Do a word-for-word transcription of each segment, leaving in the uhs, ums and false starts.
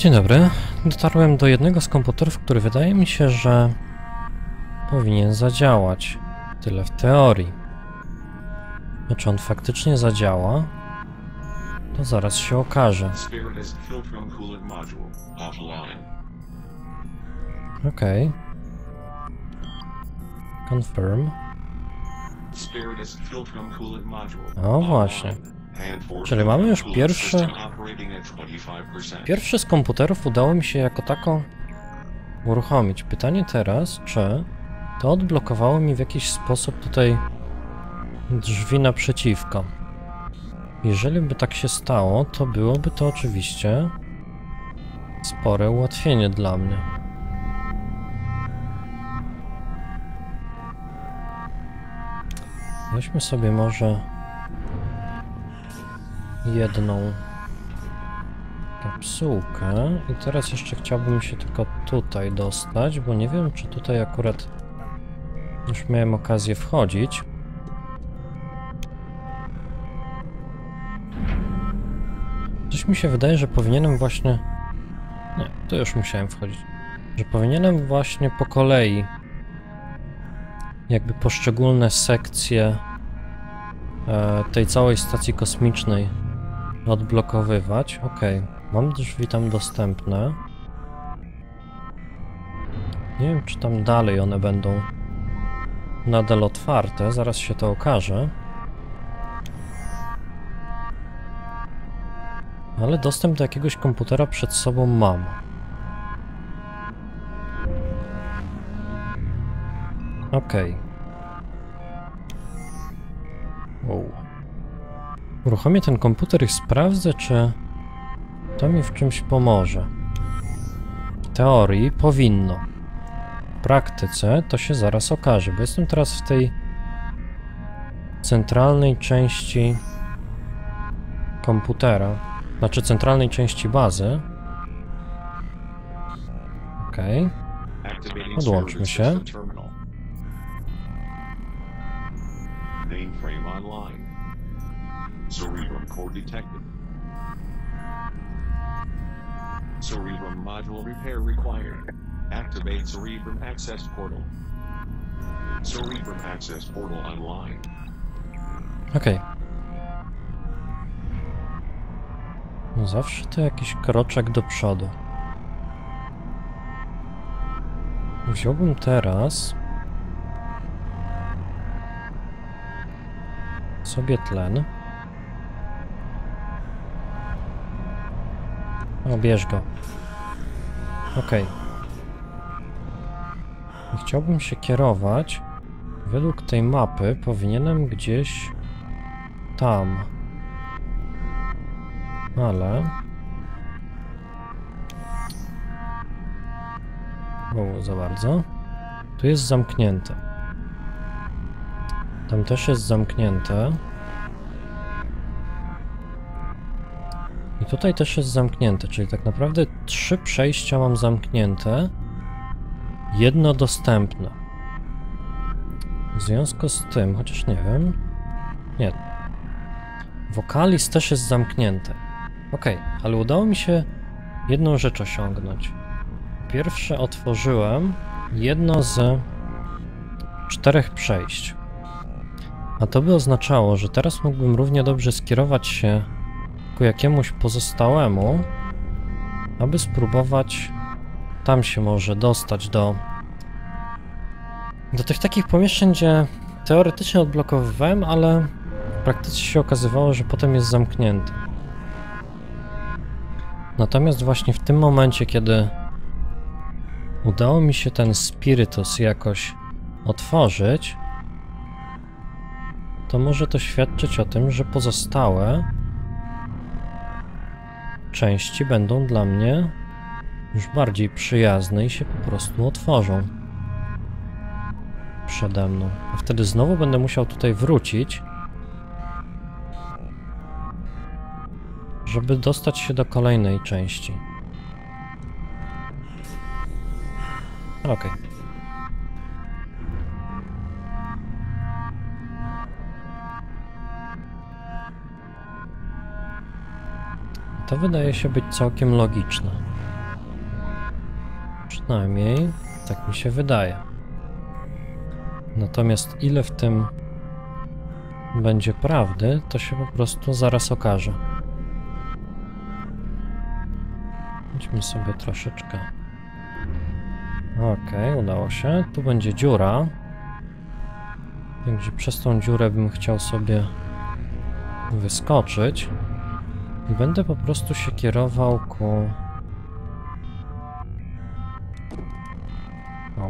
Dzień dobry. Dotarłem do jednego z komputerów, który wydaje mi się, że powinien zadziałać. Tyle w teorii. A czy on faktycznie zadziała? To zaraz się okaże. Okej. Okay. Confirm. O właśnie. Czyli mamy już pierwszy... Pierwszy z komputerów udało mi się jako tako uruchomić. Pytanie teraz, czy to odblokowało mi w jakiś sposób tutaj drzwi naprzeciwko. Jeżeli by tak się stało, to byłoby to oczywiście spore ułatwienie dla mnie. Weźmy sobie może jedną kapsułkę i teraz jeszcze chciałbym się tylko tutaj dostać, bo nie wiem, czy tutaj akurat już miałem okazję wchodzić. Coś mi się wydaje, że powinienem właśnie... Nie, tu już musiałem wchodzić. Że powinienem właśnie po kolei jakby poszczególne sekcje e, tej całej stacji kosmicznej odblokowywać. Ok, mam drzwi tam dostępne. Nie wiem, czy tam dalej one będą nadal otwarte, zaraz się to okaże. Ale dostęp do jakiegoś komputera przed sobą mam. Okej. Wow. Uruchomię ten komputer i sprawdzę, czy to mi w czymś pomoże. W teorii powinno. W praktyce to się zaraz okaże, bo jestem teraz w tej centralnej części komputera, znaczy centralnej części bazy. Okej. Okay. Odłączmy się. Mainframe online. Cerebrum core detected. Cerebrum module repair required. Activate Cerebrum access portal. Cerebrum access portal online. Okej. Okay. No zawsze to jakiś kroczek do przodu. Wziąłbym teraz sobie tlen. O, bierz go. Okej. Okay. Chciałbym się kierować. Według tej mapy powinienem gdzieś tam. Ale... O, za bardzo. Tu jest zamknięte. Tam też jest zamknięte. I tutaj też jest zamknięte, czyli tak naprawdę trzy przejścia mam zamknięte. Jedno dostępne. W związku z tym, chociaż nie wiem... Nie. Vocalis też jest zamknięte. Ok, ale udało mi się jedną rzecz osiągnąć. Pierwsze otworzyłem jedno z czterech przejść. A to by oznaczało, że teraz mógłbym równie dobrze skierować się ku jakiemuś pozostałemu, aby spróbować tam się może dostać do do tych takich pomieszczeń, gdzie teoretycznie odblokowywałem, ale w praktyce się okazywało, że potem jest zamknięty. Natomiast właśnie w tym momencie, kiedy udało mi się ten spirytus jakoś otworzyć, to może to świadczyć o tym, że pozostałe części będą dla mnie już bardziej przyjazne i się po prostu otworzą przede mną. A wtedy znowu będę musiał tutaj wrócić, żeby dostać się do kolejnej części. Okej. Okay. To wydaje się być całkiem logiczne. Przynajmniej tak mi się wydaje. Natomiast ile w tym będzie prawdy, to się po prostu zaraz okaże. Idźmy sobie troszeczkę. Okej, okay, udało się. Tu będzie dziura. Także przez tą dziurę bym chciał sobie wyskoczyć. I będę po prostu się kierował ku... O.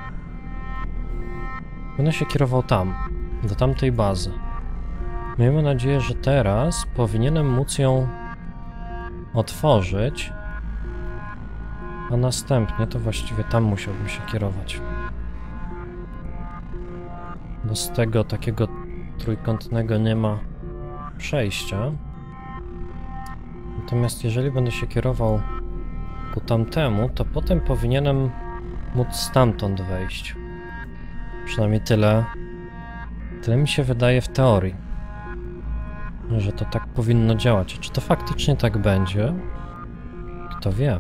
Będę się kierował tam, do tamtej bazy. Miejmy nadzieję, że teraz powinienem móc ją otworzyć, a następnie to właściwie tam musiałbym się kierować. Bo z tego takiego trójkątnego nie ma przejścia. Natomiast jeżeli będę się kierował ku tamtemu, to potem powinienem móc stamtąd wejść. Przynajmniej tyle, tyle mi się wydaje w teorii, że to tak powinno działać. Czy to faktycznie tak będzie? Kto wie?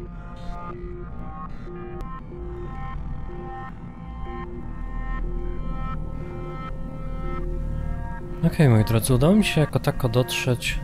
Okej, okay, moi drodzy, udało mi się jako tako dotrzeć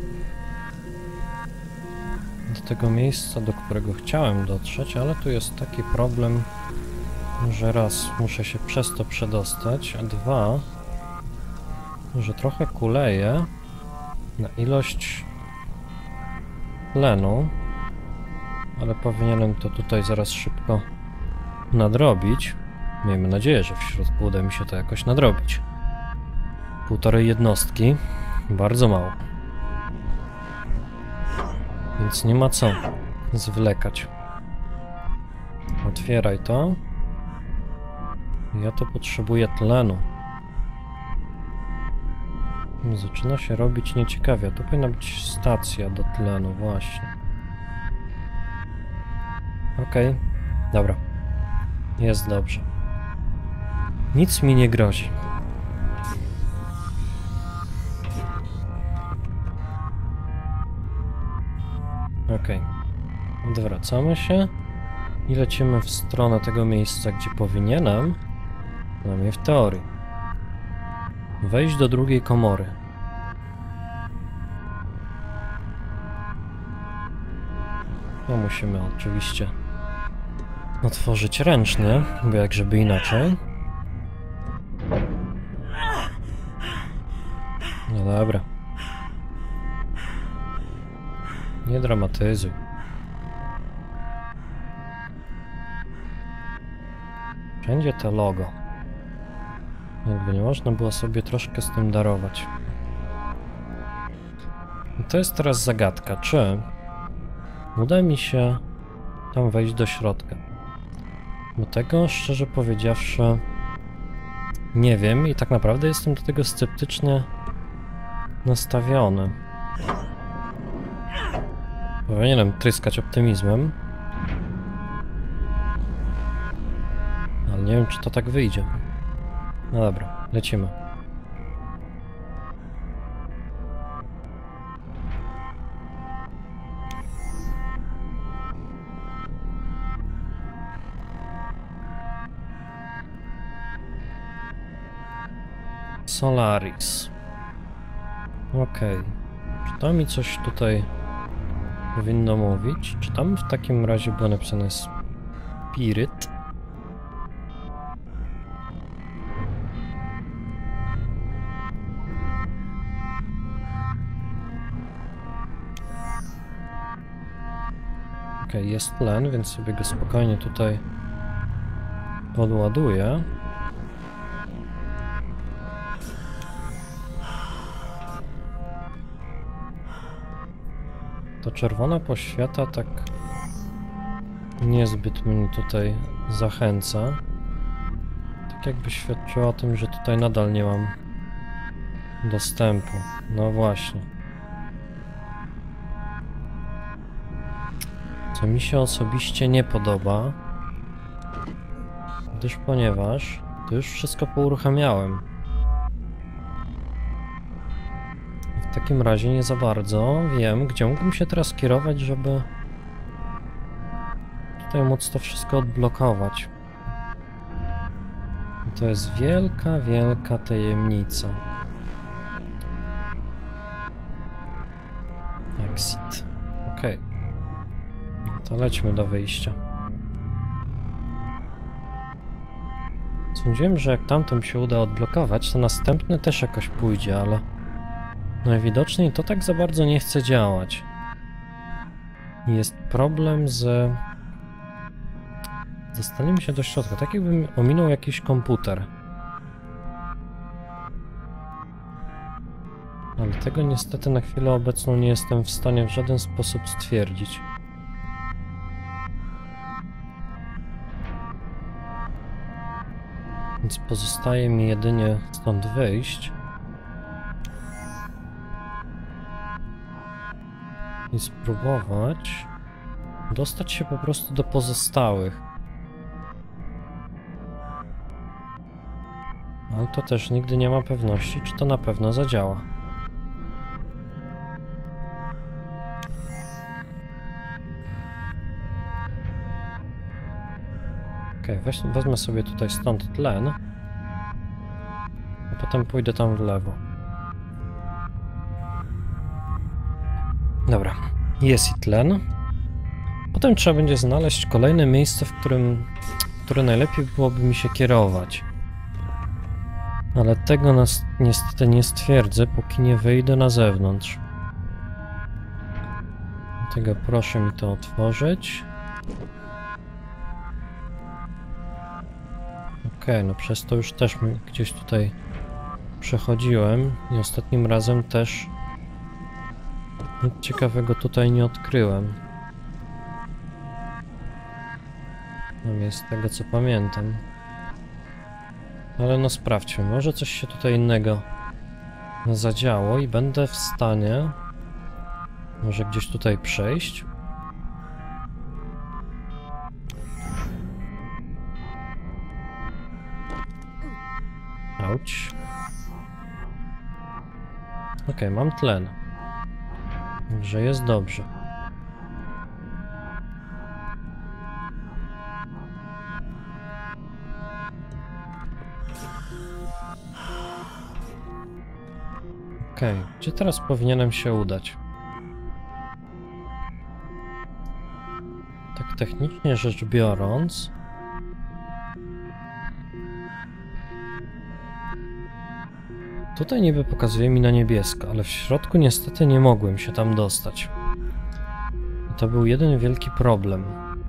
do tego miejsca, do którego chciałem dotrzeć, ale tu jest taki problem, że raz muszę się przez to przedostać, a dwa, że trochę kuleję na ilość tlenu, ale powinienem to tutaj zaraz szybko nadrobić. Miejmy nadzieję, że w środku uda mi się to jakoś nadrobić. Półtorej jednostki, bardzo mało. Więc nie ma co zwlekać. Otwieraj to. Ja to potrzebuję tlenu. Zaczyna się robić nieciekawie. Tu powinna być stacja do tlenu, właśnie. Okej, okay. Dobra. Jest dobrze. Nic mi nie grozi. Okej. Okay. Odwracamy się i lecimy w stronę tego miejsca, gdzie powinienem, przynajmniej w teorii, wejść do drugiej komory. No musimy oczywiście otworzyć ręcznie, bo jak żeby inaczej. No dobra. Nie dramatyzuj. Wszędzie to logo. Jakby nie można było sobie troszkę z tym darować. I to jest teraz zagadka, czy uda mi się tam wejść do środka. Bo tego, szczerze powiedziawszy, nie wiem i tak naprawdę jestem do tego sceptycznie nastawiony. Powinienem tryskać optymizmem. Ale nie wiem, czy to tak wyjdzie. No dobra, lecimy. Solaris. Okej. Okay. Czy to mi coś tutaj powinno mówić? Czy tam w takim razie było napisane Spirit? Ok, jest tlen, więc sobie go spokojnie tutaj podładuję. To czerwona poświata tak niezbyt mnie tutaj zachęca. Tak jakby świadczyła o tym, że tutaj nadal nie mam dostępu. No właśnie. Co mi się osobiście nie podoba, gdyż ponieważ to już wszystko pouruchamiałem. W takim razie nie za bardzo wiem, gdzie mógłbym się teraz kierować, żeby tutaj móc to wszystko odblokować. I to jest wielka, wielka tajemnica. Exit. Ok. To lećmy do wyjścia. Sądziłem, że jak tamtym się uda odblokować, to następny też jakoś pójdzie, ale najwidoczniej to tak za bardzo nie chce działać. Jest problem z dostaniem się do środka, tak jakbym ominął jakiś komputer. Ale tego niestety na chwilę obecną nie jestem w stanie w żaden sposób stwierdzić. Więc pozostaje mi jedynie stąd wyjść i spróbować dostać się po prostu do pozostałych. Ale to też nigdy nie ma pewności, czy to na pewno zadziała. Okej, okay, wezmę sobie tutaj stąd tlen, a potem pójdę tam w lewo. Dobra, jest i tlen. Potem trzeba będzie znaleźć kolejne miejsce, w którym, które najlepiej byłoby mi się kierować. Ale tego nas niestety nie stwierdzę, póki nie wyjdę na zewnątrz. Dlatego proszę mi to otworzyć. Okej, okay, no przez to już też gdzieś tutaj przechodziłem i ostatnim razem też nic ciekawego tutaj nie odkryłem. No z tego co pamiętam. Ale no sprawdźmy, może coś się tutaj innego zadziało i będę w stanie może gdzieś tutaj przejść. Auć. Ok, mam tlen. Także jest dobrze. Okej, okay. Gdzie teraz powinienem się udać? Tak technicznie rzecz biorąc... Tutaj niby pokazuje mi na niebiesko, ale w środku niestety nie mogłem się tam dostać. I to był jeden wielki problem.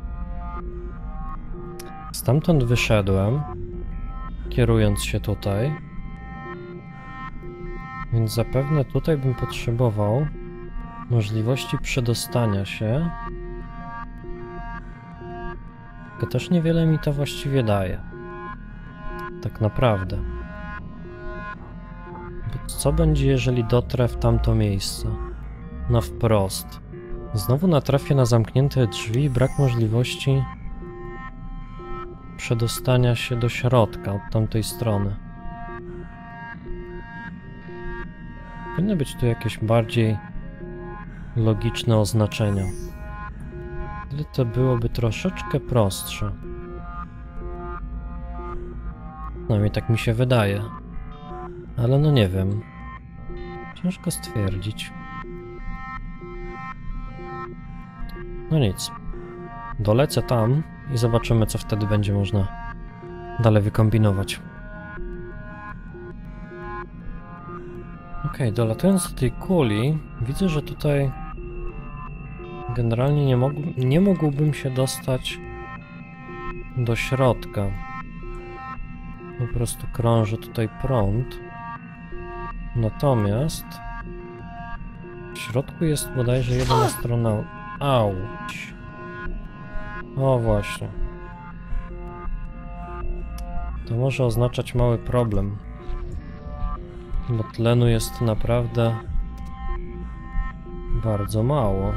Stamtąd wyszedłem, kierując się tutaj. Więc zapewne tutaj bym potrzebował możliwości przedostania się. Tylko też niewiele mi to właściwie daje. Tak naprawdę. Bo co będzie, jeżeli dotrę w tamto miejsce? Na wprost. Znowu natrafię na zamknięte drzwi i brak możliwości przedostania się do środka od tamtej strony. Powinny być tu jakieś bardziej logiczne oznaczenia. Ale to byłoby troszeczkę prostsze. Przynajmniej tak mi się wydaje. Ale no nie wiem. Ciężko stwierdzić. No nic. Dolecę tam i zobaczymy, co wtedy będzie można dalej wykombinować. Ok, dolatując do tej kuli, widzę, że tutaj generalnie nie, mógł, nie mógłbym się dostać do środka. Po prostu krąży tutaj prąd. Natomiast w środku jest bodajże jedna strona... Auć. O właśnie. To może oznaczać mały problem. Bo tlenu jest naprawdę bardzo mało.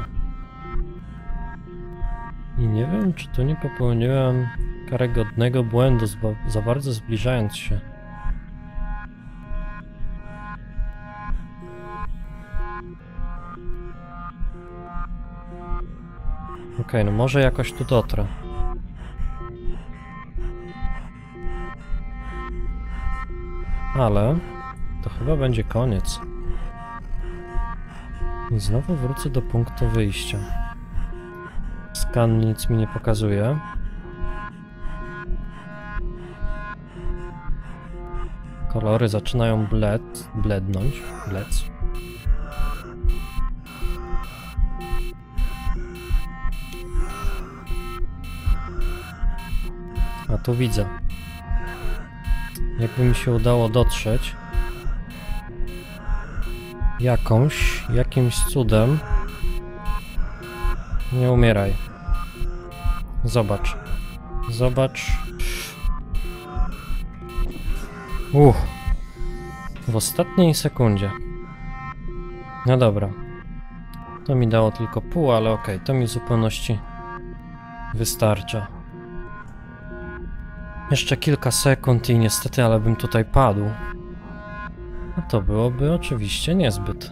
I nie wiem, czy tu nie popełniłem karygodnego błędu, za bardzo zbliżając się. Okej, okay, no może jakoś tu dotrę. Ale to chyba będzie koniec. I znowu wrócę do punktu wyjścia. Skan nic mi nie pokazuje. Kolory zaczynają bled, blednąć. Blec. A tu widzę. Jakby mi się udało dotrzeć jakąś, jakimś cudem. Nie umieraj. Zobacz. Zobacz. Uff. W ostatniej sekundzie. No dobra. To mi dało tylko pół, ale okej, okay, to mi w zupełności wystarcza. Jeszcze kilka sekund i niestety, ale bym tutaj padł. A to byłoby oczywiście niezbyt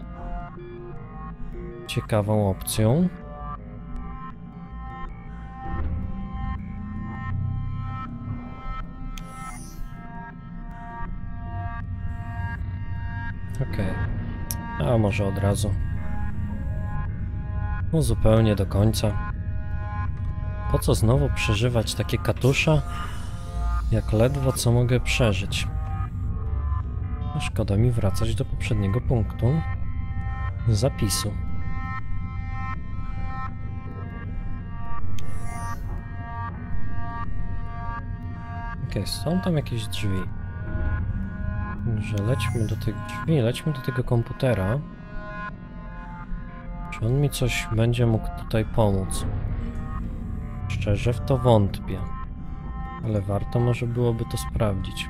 ciekawą opcją. Okej. Okay. A może od razu. No zupełnie do końca. Po co znowu przeżywać takie katusza, jak ledwo co mogę przeżyć? Szkoda mi wracać do poprzedniego punktu zapisu. Okej, są tam jakieś drzwi. Że lećmy do tych drzwi, lećmy do tego komputera. Czy on mi coś będzie mógł tutaj pomóc? Szczerze w to wątpię. Ale warto może byłoby to sprawdzić.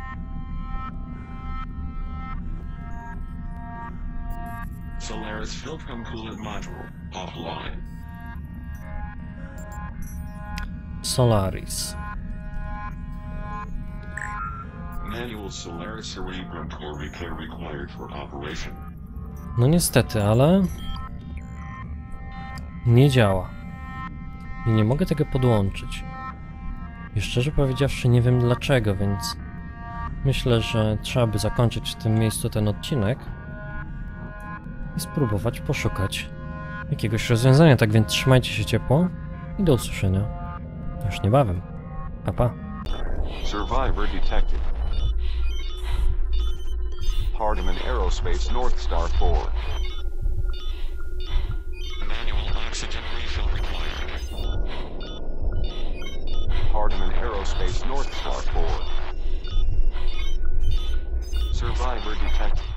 Solaris Filtrum Coolant Module offline. Solaris. Manual Solaris Cerebrum Core Repair required for operation. No niestety, ale nie działa. I nie mogę tego podłączyć. I szczerze powiedziawszy nie wiem dlaczego, więc myślę, że trzeba by zakończyć w tym miejscu ten odcinek i spróbować poszukać jakiegoś rozwiązania. Tak więc trzymajcie się ciepło i do usłyszenia już niebawem. Pa, pa. Survivor detected. Hardeman Aerospace North Star four. Manual oxygen refill required. Hardeman Aerospace North Star four. Survivor detected.